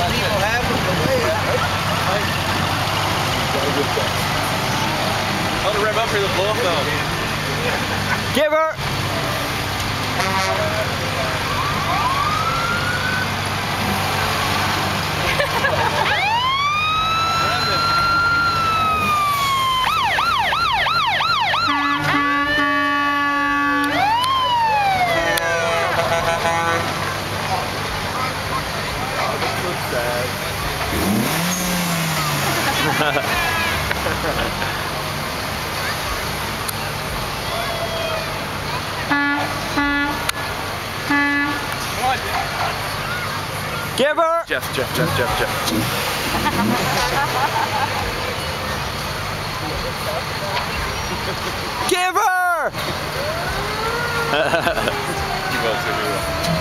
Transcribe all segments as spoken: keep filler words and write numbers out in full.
people have it the way Hold the rev up for the blow up though. Give her! Give her! Jeff, Jeff, Jeff, Jeff, Jeff. Give her! You both took me.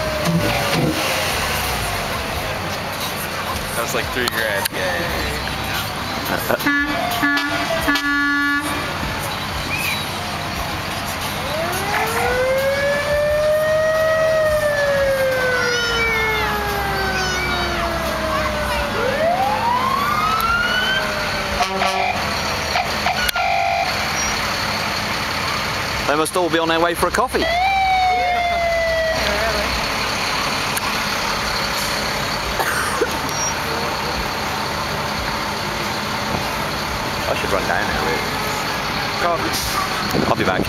That was like three grand. Yay. They must all be on their way for a coffee. I should run down there, really. I'll be back.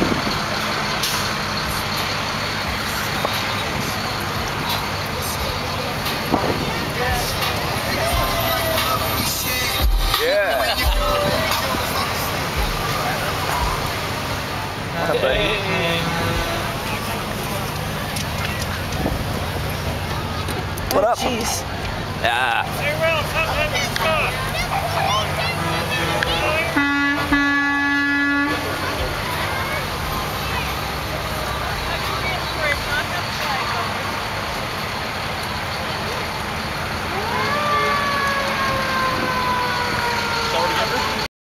Yeah. What up? Jeez. Yeah.